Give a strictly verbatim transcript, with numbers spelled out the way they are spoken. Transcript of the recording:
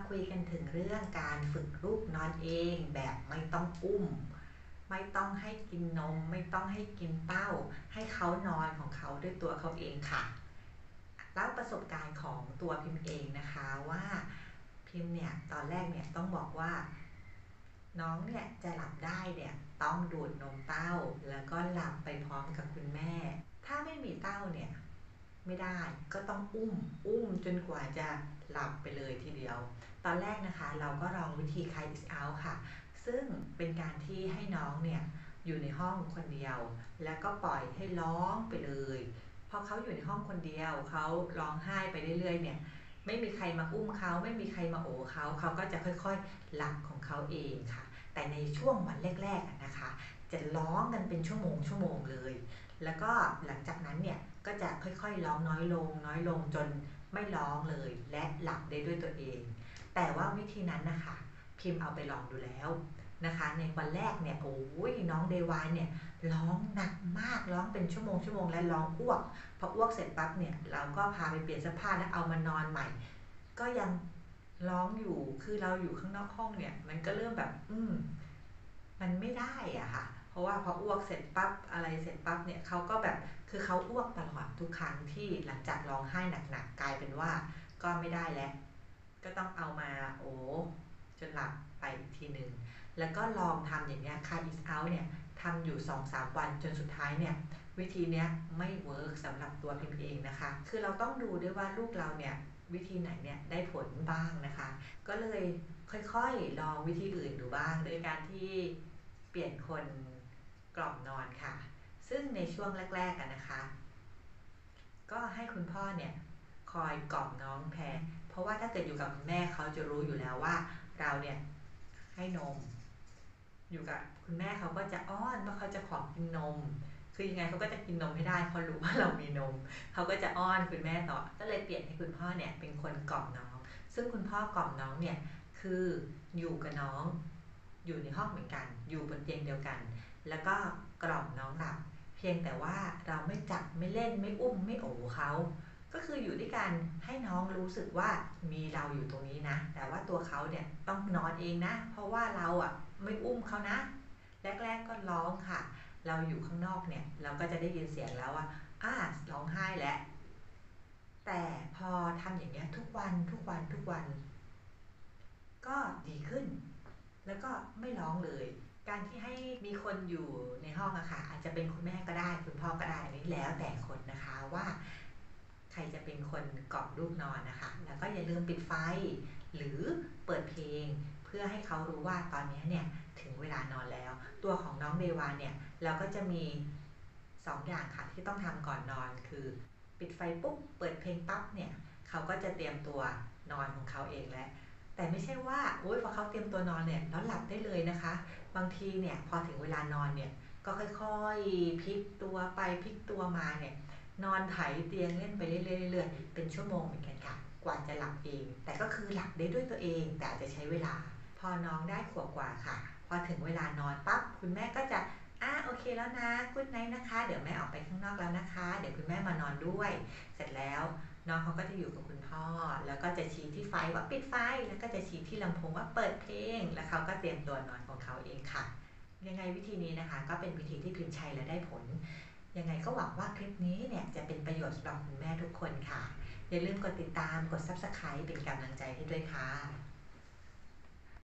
คุยกันถึงเรื่องการฝึกลูกนอนเองแบบไม่ต้องอุ้มไม่ต้องให้กินนมไม่ต้องให้กินเต้าให้เขานอนของเขาด้วยตัวเขาเองค่ะเล่าประสบการณ์ของตัวพิมพ์เองนะคะว่าพิมพ์เนี่ยตอนแรกเนี่ยต้องบอกว่าน้องเนี่ยจะหลับได้เนี่ยต้องดูดนมเต้าแล้วก็หลับไปพร้อมกับคุณแม่ถ้าไม่มีเต้าเนี่ยไม่ได้ก็ต้องอุ้มอุ้มจนกว่าจะหลับไปเลยทีเดียวตอนแรกนะคะเราก็ลองวิธี Cry It Out ค่ะซึ่งเป็นการที่ให้น้องเนี่ยอยู่ในห้องคนเดียวแล้วก็ปล่อยให้ร้องไปเลยพอเขาอยู่ในห้องคนเดียวเขาร้องไห้ไปเรื่อยๆเนี่ยไม่มีใครมาอุ้มเขาไม่มีใครมาโอบเขาเขาก็จะค่อยๆหลับของเขาเองค่ะแต่ในช่วงวันแรกๆนะคะจะร้องกันเป็นชั่วโมงชั่วโมงเลยแล้วก็หลังจากนั้นเนี่ยก็จะค่อยๆร้องน้อยลงน้อยลงจนไม่ร้องเลยและหลับได้ด้วยตัวเองแต่ว่าวิธีนั้นนะคะพิมพ์เอาไปลองดูแล้วนะคะในวันแรกเนี่ยโอ้ยน้องเดวานเนี่ยร้องหนักมากร้องเป็นชั่วโมงชั่วโมงและร้องอ้วกพออ้วกเสร็จปั๊บเนี่ยเราก็พาไปเปลี่ยนเสื้อผ้าแล้วเอามานอนใหม่ก็ยังร้องอยู่คือเราอยู่ข้างนอกห้องเนี่ยมันก็เริ่มแบบอืมมันไม่ได้อะค่ะเพราะว่าพออ้วกเสร็จปั๊บอะไรเสร็จปั๊บเนี่ยเขาก็แบบคือเขาอ้วกตลอดทุกครั้งที่หลังจากร้องไห้หนักๆกลายเป็นว่าก็ไม่ได้แล้วก็ต้องเอามาโอ้จนหลับไปอีกทีหนึ่งแล้วก็ลองทำอย่างเนี้ย Cry It Out เนี่ยทำอยู่ สองถึงสาม วันจนสุดท้ายเนี่ยวิธีเนี้ยไม่เวิร์กสำหรับตัวพิมเองนะคะคือเราต้องดูด้วยว่าลูกเราเนี่ยวิธีไหนเนี่ยได้ผลบ้างนะคะก็เลยค่อยๆลองวิธีอื่นดูบ้างโดยการที่เปลี่ยนคนกล่อมนอนค่ะซึ่งในช่วงแรกๆกันนะคะก็ให้คุณพ่อเนี่ยคอยกล่อมน้องแทนเพราะว่าถ้าเกิดอยู่กับคุณแม่เขาจะรู้อยู่แล้วว่าเราเนี่ยให้นมอยู่กับคุณแม่เขาก็จะอ้อนว่าเขาจะขอกินนมคือยังไงเขาก็จะกินนมให้ได้เพราะรู้ว่าเรามีนมเขาก็จะอ้อนคุณแม่ต่อก็เลยเปลี่ยนให้คุณพ่อเนี่ยเป็นคนกล่อมน้องซึ่งคุณพ่อกล่อมน้องเนี่ยคืออยู่กับน้องอยู่ในห้องเหมือนกันอยู่บนเตียงเดียวกันแล้วก็กล่อมน้องหลับเพียงแต่ว่าเราไม่จับไม่เล่นไม่อุ้มไม่โอบเขาก็คืออยู่ด้วยกันให้น้องรู้สึกว่ามีเราอยู่ตรงนี้นะแต่ว่าตัวเขาเนี่ยต้องนอนเองนะเพราะว่าเราอ่ะไม่อุ้มเขานะแรกๆก็ร้องค่ะเราอยู่ข้างนอกเนี่ยเราก็จะได้ยินเสียงแล้วว่าอ้าร้องไห้แล้วแต่พอทำอย่างเงี้ยทุกวันทุกวันทุกวันก็ดีขึ้นแล้วก็ไม่ร้องเลยการที่ให้มีคนอยู่ในห้องอะค่ะอาจจะเป็นคุณแม่ก็ได้คุณพ่อก็ได้นี่แล้วแต่คนนะคะว่าใครจะเป็นคนกล่อมลูกนอนนะคะแล้วก็อย่าลืมปิดไฟหรือเปิดเพลงเพื่อให้เขารู้ว่าตอนนี้เนี่ยถึงเวลานอนแล้วตัวของน้องเดวานเนี่ยเราก็จะมีสองอย่างค่ะที่ต้องทำก่อนนอนคือปิดไฟปุ๊บเปิดเพลงปั๊บเนี่ยเขาก็จะเตรียมตัวนอนของเขาเองแล้วแต่ไม่ใช่ว่าโอ๊ยพอเขาเตรียมตัวนอนเนี่ยแล้วหลับได้เลยนะคะบางทีเนี่ยพอถึงเวลานอนเนี่ยก็ค่อยๆพลิกตัวไปพลิกตัวมาเนี่ยนอนไถเตียงเล่นไปเรื่อยๆเป็นชั่วโมงเหมือนกันค่ะกว่าจะหลับเองแต่ก็คือหลับได้ด้วยตัวเองแต่อาจจะใช้เวลาพอน้องได้ขวบกว่าค่ะพอถึงเวลานอนปั๊บคุณแม่ก็จะอ่ะโอเคแล้วนะกุ๊ดไนท์นะคะเดี๋ยวแม่ออกไปข้างนอกแล้วนะคะเดี๋ยวคุณแม่มานอนด้วยเสร็จแล้วน้องเขาก็จะอยู่กับคุณพ่อแล้วก็จะชี้ที่ไฟว่าปิดไฟแล้วก็จะชี้ที่ลำโพงว่าเปิดเพลงแล้วเขาก็เตรียมตัวนอนของเขาเองค่ะยังไงวิธีนี้นะคะก็เป็นวิธีที่พิมพ์ใช้และได้ผลยังไงก็หวังว่าคลิปนี้เนี่ยจะเป็นประโยชน์สำหรับคุณแม่ทุกคนค่ะอย่าลืมกดติดตามกด ซับสไครบ์ เป็นกำลังใจให้ด้วยค่ะ